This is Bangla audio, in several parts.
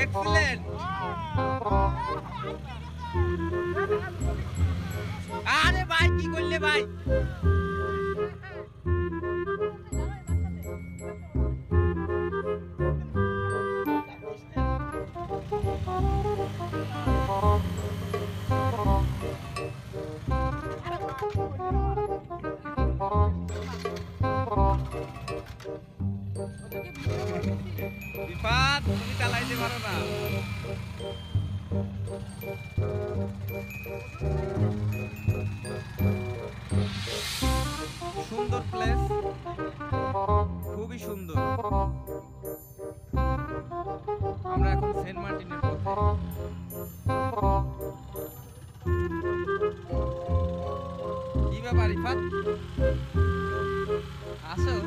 এক্সিলেন্ট। আরে ভাই কি করলে ভাই? বিপাদ তুমি চালাইতে পারো না। সুন্দর প্লেস, খুবই সুন্দর। আমরা এখন সেন্ট মার্টিনের পথে। কি ব্যাপার ইফাত, আসো।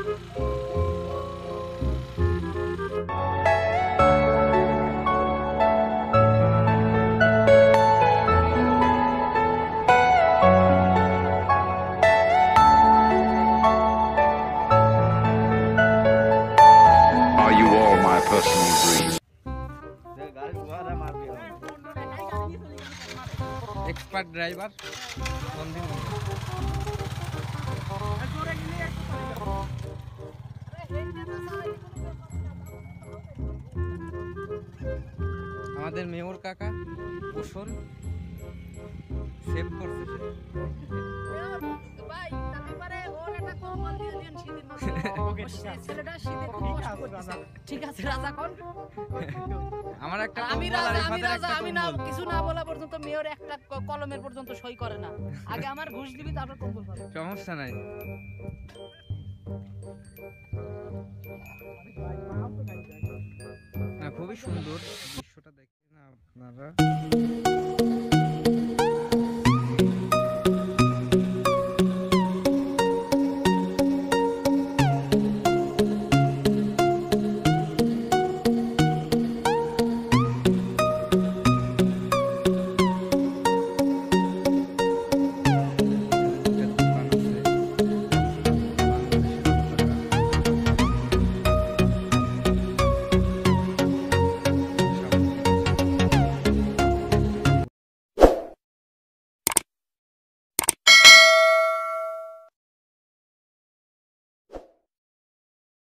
Are you all my personal dreams? Expert driver Sandeep. আমাদের মেয়র কাকা কুশল সেভ করছে সে। ঠিক আছে রাজা কোন? আমার একটা আমি কম্বল আর রাজা, আমি ইফাতের রাজা, একটা আমি না কম্বল। কিছু না বলা পর্যন্ত মেয়র একটা কলমের পর্যন্ত সই করে না। আগে আমার ঘুষ দিবি তারপর কম্বল পাবি। সমস্যা নাই। না খুবই সুন্দর দৃশ্যটা দেখেন আপনারা।